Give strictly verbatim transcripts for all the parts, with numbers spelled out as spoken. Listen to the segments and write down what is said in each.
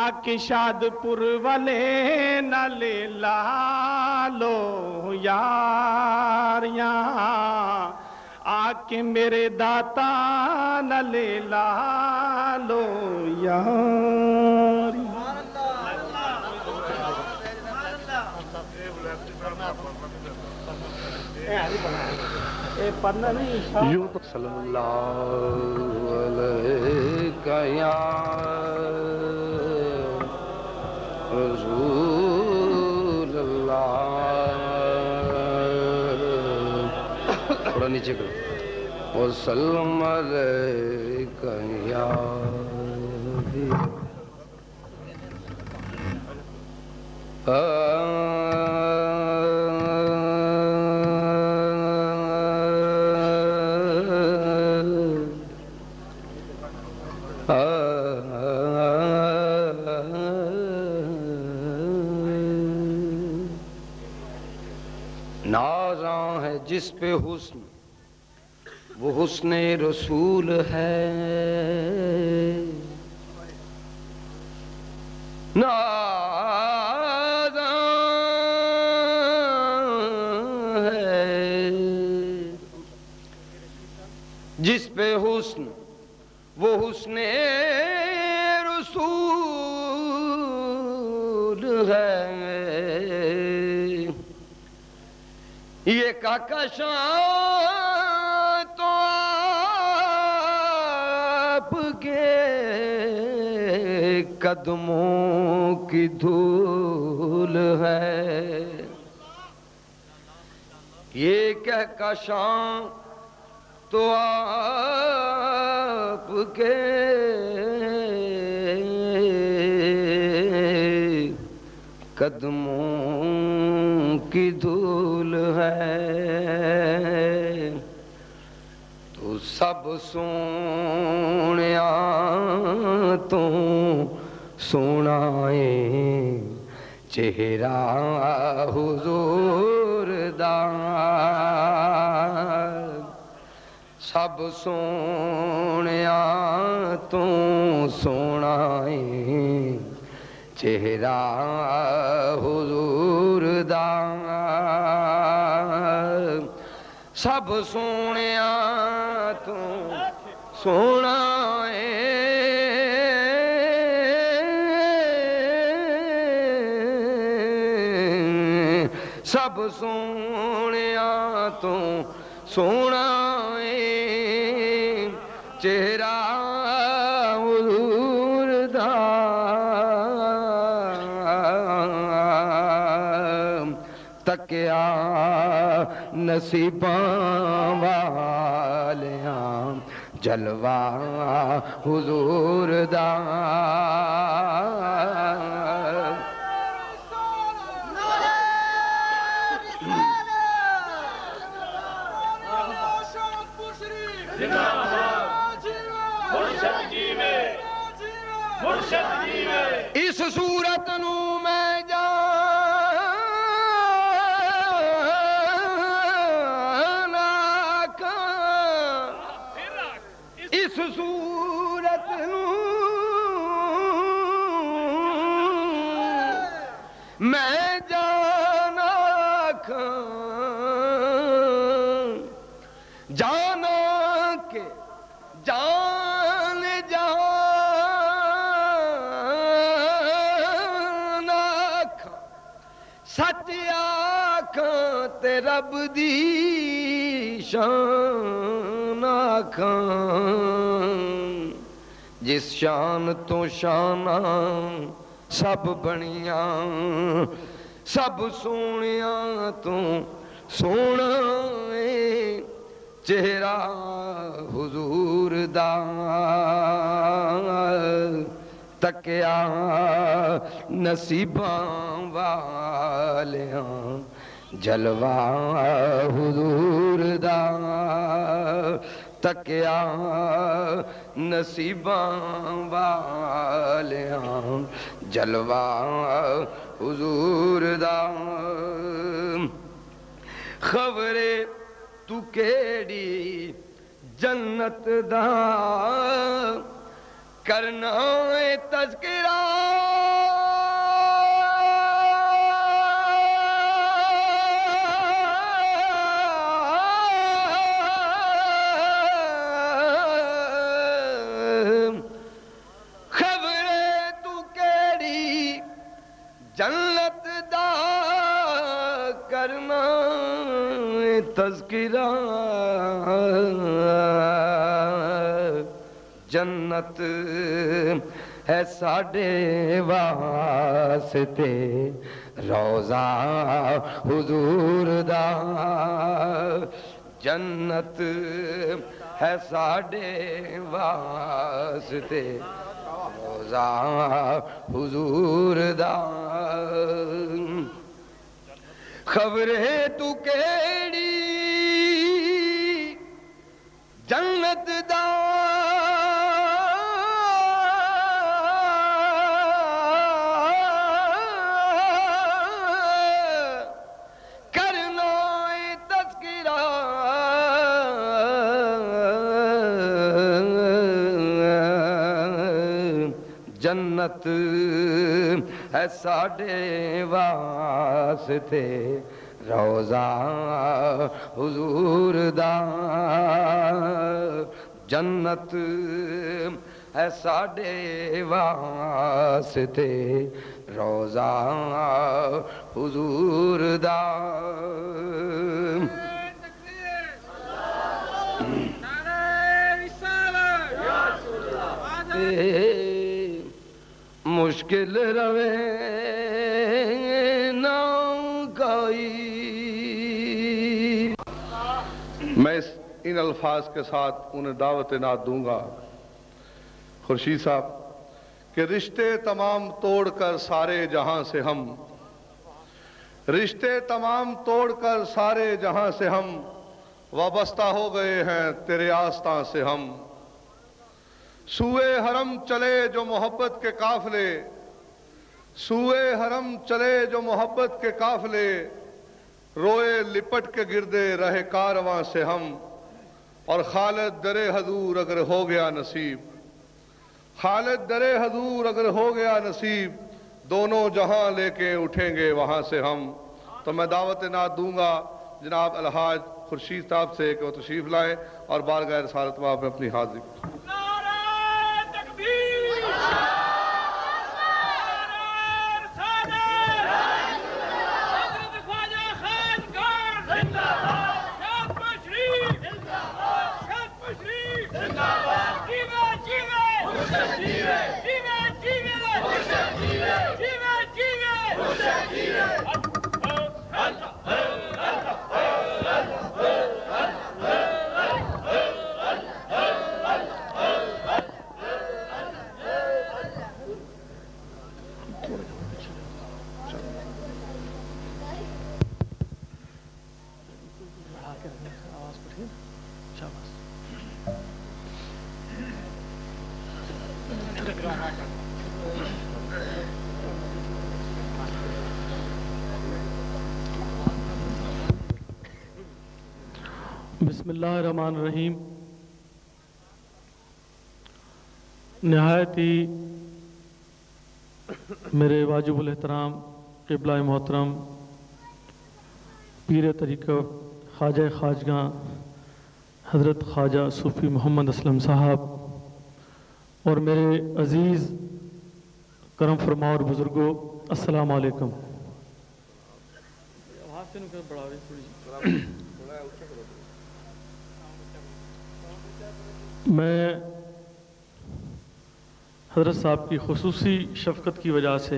آکے شادپور والے نالے لالو یاریاں آکے میرے داتا نالے لالو یاریاں یوں تو صلی اللہ علیہ یا رسول اللہ تھوڑا نیچے کرو وسلم علیکہ یا نازاں ہے جس پہ حسن وہ حسن رسول ہے نازاں ہے جس پہ حسن وہ حسن رسول ہے یہ کہکشاں تو آپ کے قدموں کی دھول ہے یہ کہکشاں تو آپ کے قدموں کی دھول ہے تو سب سونیا تو سونا چہرہ حضور دا سب سونیا تو سونا چہرہ حضور دا سب سونیا تو سونا سب سونیا تو سونا چہرہ حضور دا تکیا نصیباں والیاں جلوہ حضور دا اس صورت نو میں جانا کھاں اس صورت نو میں جانا کھاں جانا کے جان جانا کھاں سچ آکھاں تے رب دی شان آکھاں جس شان تو شاناں سب بنیاں سب سونیاں تو سونا چہرہ حضور دا تکیا نصیباں والیاں جلوہ حضور دا تکیا نصیباں والیاں جلوہ حضور دا خبرے تو کیڑی جنت دا کرنا تذکرہ جنت دا کرنا تذکرہ جنت ہے ساڈے واسطے روضہ حضور دا جنت ہے ساڈے واسطے روضہ حضور دا خبرے تو کیڑی جنت دا جنت ہے ساڈے واسطے روضہ حضور دا جنت ہے ساڈے واسطے روضہ حضور دا مشکل روے نہ کوئی. میں ان الفاظ کے ساتھ انہیں دعوت نعت دوں گا خورشید صاحب کہ رشتے تمام توڑ کر سارے جہاں سے ہم رشتے تمام توڑ کر سارے جہاں سے ہم وابستہ ہو گئے ہیں تیرے آستاں سے ہم سوئے حرم چلے جو محبت کے قافلے سوئے حرم چلے جو محبت کے قافلے روئے لپٹ کے گردے رہے کارواں سے ہم اور خالد در حضور اگر ہو گیا نصیب خالد در حضور اگر ہو گیا نصیب دونوں جہاں لے کے اٹھیں گے وہاں سے ہم. تو میں دعوت نعت دوں گا جناب الحاج خورشید صاحب سے کہ وہ تشریف لائیں اور بارگاہ رسالت میں آپ اپنی حاضری. بسم اللہ الرحمن الرحیم. نہایت ہی میرے واجب الاحترام قبلہ محترم پیر طریقہ خواجہ خواجگاں حضرت خواجہ صوفی محمد اسلم صاحب اور میرے عزیز کرم فرما اور بزرگوں السلام علیکم. میں حضرت صاحب کی خصوصی شفقت کی وجہ سے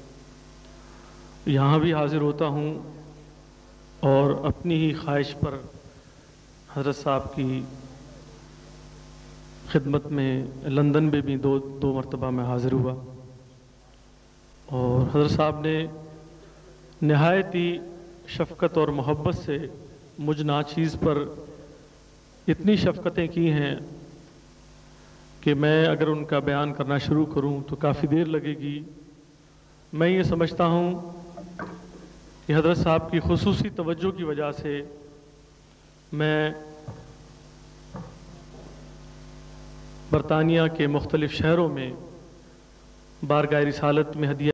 یہاں بھی حاضر ہوتا ہوں اور اپنی ہی خواہش پر حضرت صاحب کی خدمت میں لندن میں بھی دو دو مرتبہ میں حاضر ہوا اور حضرت صاحب نے نہایت ہی شفقت اور محبت سے مجھ ناچیز پر اتنی شفقتیں کی ہیں کہ میں اگر ان کا بیان کرنا شروع کروں تو کافی دیر لگے گی. میں یہ سمجھتا ہوں کہ حضرت صاحب کی خصوصی توجہ کی وجہ سے میں برطانیہ کے مختلف شہروں میں بارگاہ رسالت میں ہدیہ